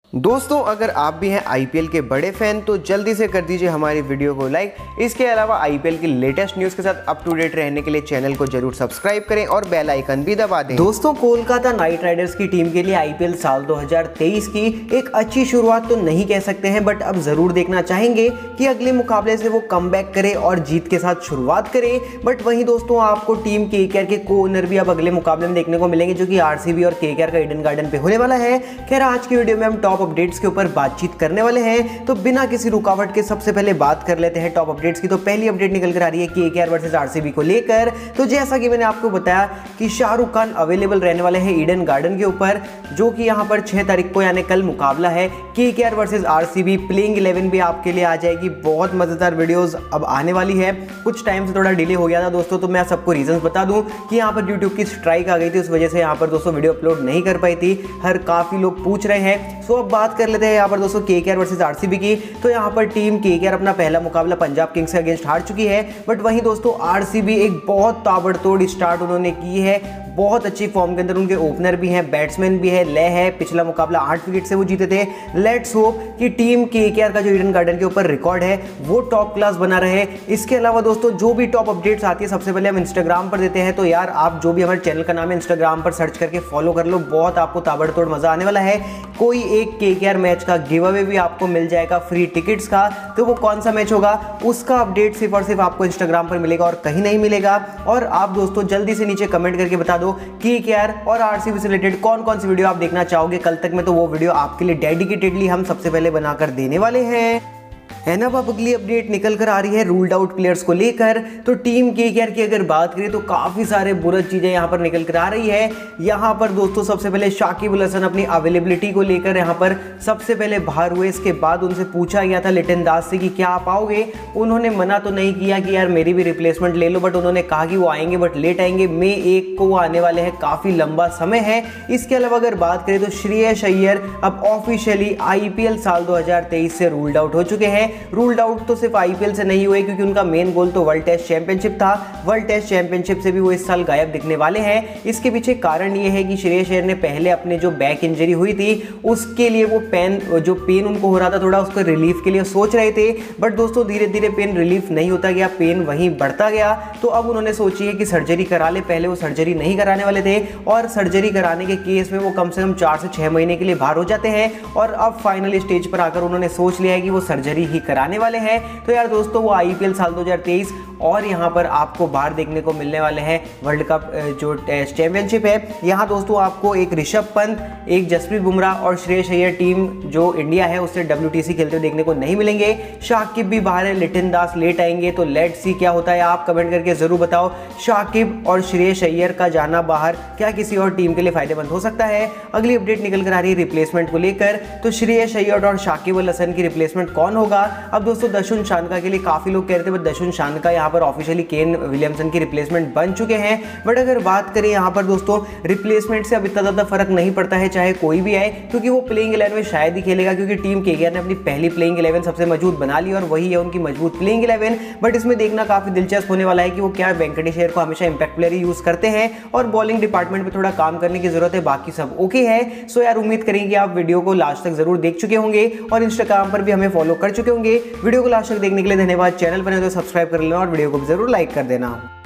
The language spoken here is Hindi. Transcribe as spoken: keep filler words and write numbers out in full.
दोस्तों अगर आप भी हैं आईपीएल के बड़े फैन तो जल्दी से कर दीजिए हमारी वीडियो को लाइक। इसके अलावा आईपीएल की लेटेस्ट न्यूज़ के साथ अप टू डेट रहने के लिए चैनल को जरूर सब्सक्राइब करें और बेल आइकन भी दबा दें। दोस्तों कोलकाता नाइट राइडर्स की टीम के लिए आईपीएल साल दो हज़ार तेईस की एक अच्छी शुरुआत तो नहीं कह सकते हैं, बट अब जरूर देखना चाहेंगे कि अगले मुकाबले से वो कमबैक करे और जीत के साथ शुरुआत करे। बट वहीं दोस्तों आपको टीम केकेआर के को ओनर भी अब अगले मुकाबले में देखने को मिलेंगे, जो कि आरसीबी और केकेआर का ईडन गार्डन पे होने वाला है। खैर आज की वीडियो में हम टॉप अपडेट्स के ऊपर बातचीत करने वाले हैं, तो बिना किसी रुकावट के सबसे पहले बात कर लेते हैं टॉप अपडेट्स की। तो पहली अपडेट निकल कर आ रही है केकेआर वर्सेस आरसीबी को लेकर। तो जैसा कि मैंने आपको बताया कि शाहरुख खान अवेलेबल रहने वाले हैं ईडन गार्डन के ऊपर, जो कि यहां पर छह तारीख को यानी कल मुकाबला है KKR versus RCB. Playing eleven भी आपके लिए आ जाएगी। बहुत मजेदार वीडियोस अब आने वाली है। कुछ टाइम से थोड़ा डिले हो गया था दोस्तों, तो मैं सबको रीजंस बता दूं कि यहाँ पर यूट्यूब की स्ट्राइक आ गई थी, उस वजह से यहाँ पर दोस्तों वीडियो अपलोड नहीं कर पाई थी। हर काफी लोग पूछ रहे हैं। सो अब बात कर लेते हैं यहाँ पर दोस्तों केकेआर वर्सेस आरसीबी की। तो यहाँ पर टीम केकेआर अपना पहला मुकाबला पंजाब किंग्स के अगेंस्ट हार चुकी है, बट वहीं दोस्तों आरसीबी एक बहुत ताबड़तोड़ स्टार्ट उन्होंने की है। बहुत अच्छी फॉर्म के अंदर उनके ओपनर भी हैं, बैट्समैन भी है, ले है। पिछला मुकाबला आठ विकेट से वो जीते थे। लेट्स होप कि टीम केकेआर का जो ईडन गार्डन के ऊपर रिकॉर्ड है वो टॉप क्लास बना रहे। इसके अलावा दोस्तों जो भी टॉप अपडेट्स आती है सबसे पहले हम इंस्टाग्राम पर देते हैं, तो यार आप जो भी हमारे चैनल का नाम है इंस्टाग्राम पर सर्च करके फॉलो कर लो। बहुत आपको ताबड़तोड़ मजा आने वाला है। कोई एक केकेआर मैच का गिव अवे भी आपको मिल जाएगा फ्री टिकट्स का। तो वो कौन सा मैच होगा उसका अपडेट सिर्फ और सिर्फ आपको इंस्टाग्राम पर मिलेगा और कहीं नहीं मिलेगा। और आप दोस्तों जल्दी से नीचे कमेंट करके बता दो केकेआर और आरसीबी से रिलेटेड कौन कौन सी वीडियो आप देखना चाहोगे। कल तक में तो वो वीडियो आपके लिए डेडिकेटेडली हम सबसे पहले बनाकर देने वाले हैं। है ना। अब अगली अपडेट निकल कर आ रही है रूल्ड आउट प्लेयर्स को लेकर। तो टीम केकेआर की अगर बात करें तो काफी सारे बुरी चीजें यहां पर निकल कर आ रही है। यहां पर दोस्तों सबसे पहले शाकिब अल हसन अपनी अवेलेबिलिटी को लेकर यहां पर सबसे पहले बाहर हुए। इसके बाद उनसे पूछा गया था लिटन दास से कि क्या आप आओगे। उन्होंने मना तो नहीं किया कि यार मेरी भी रिप्लेसमेंट ले लो, बट उन्होंने कहा कि वो आएंगे बट लेट आएंगे। मई एक को वो आने वाले हैं, काफी लंबा समय है। इसके अलावा अगर बात करें तो श्रेयस अय्यर अब ऑफिशियली आईपीएल साल दो हज़ार तेईस से रूल्ड आउट हो चुके हैं। रूल्ड आउट तो सिर्फ आईपीएल से नहीं हुए, क्योंकि उनका मेन गोल तो वर्ल्ड टेस्ट चैंपियनशिप था। वर्ल्ड टेस्ट चैंपियनशिप से भी वो इस साल गायब दिखने वाले हैं। इसके पीछे कारण ये है कि श्रेयस अय्यर ने पहले अपने जो बैक इंजरी हुई थी उसके लिए वो पेन जो पेन उनको हो रहा था थोड़ा, उसको रिलीफ के लिए सोच रहे थे। बट दोस्तों धीरे धीरे पेन रिलीफ नहीं होता गया, पेन वहीं बढ़ता गया। तो अब उन्होंने सोची है कि सर्जरी करा ले। पहले वो सर्जरी नहीं कराने वाले थे और सर्जरी कराने के केस में वो कम से कम चार से छह महीने के लिए बाहर हो जाते हैं। और अब फाइनल स्टेज पर आकर उन्होंने सोच लिया है कि वो सर्जरी ही कराने वाले हैं। तो यार दोस्तों वो आईपीएल साल दो हज़ार तेईस और यहाँ पर आपको बाहर देखने को मिलने वाले हैं वर्ल्ड कप जो टेस्ट चैंपियनशिप है। यहाँ दोस्तों आपको एक ऋषभ पंत, एक जसप्रीत बुमराह और श्रेयस अय्यर टीम जो इंडिया है उससे डब्ल्यूटीसी खेलते हुए देखने को नहीं मिलेंगे। शाकिब भी बाहर है, लिटन दास लेट आएंगे। तो लेट्स सी क्या होता है, आप कमेंट करके जरूर बताओ। शाकिब और श्रेयस अय्यर का जाना बाहर क्या किसी और टीम के लिए फायदेमंद हो सकता है। अगली अपडेट निकल कर आ रही है रिप्लेसमेंट को लेकर। तो श्रेयस अय्यर और शाकिब अल हसन की रिप्लेसमेंट कौन होगा। अब दोस्तों दशुन शानका के लिए काफी लोग कह रहे थे, बट दशुन शानका यहाँ पर ऑफिशियली केन विलियमसन की रिप्लेसमेंट बन चुके हैं। बट अगर बात करें यहाँ पर दोस्तों रिप्लेसमेंट से अब इतना ज्यादा फर्क नहीं पड़ता है चाहे कोई भी आए, क्योंकि वो प्लेइंग इलेवन में शायद ही खेलेगा, क्योंकि टीम केकेआर ने अपनी पहली प्लेइंग इलेवन सबसे मजबूत बना ली और वही है उनकी मजबूत प्लेइंग इलेवन। बट इसमें देखना काफी दिलचस्प होने वाला है कि वो क्या वेंकटेश अय्यर को हमेशा इंपैक्ट प्लेयर ही यूज करते हैं और बॉलिंग डिपार्टमेंट में थोड़ा काम करने की जरूरत है, बाकी सब ओके है। सो यार उम्मीद करेंगे आप वीडियो को लास्ट तक जरूर देख चुके होंगे और इंस्टाग्राम पर भी हमें फॉलो कर चुके होंगे। वीडियो को लास्ट तक देखने के लिए धन्यवाद। चैनल पर तो सब्सक्राइब कर लेना और वीडियो को भी जरूर लाइक कर देना।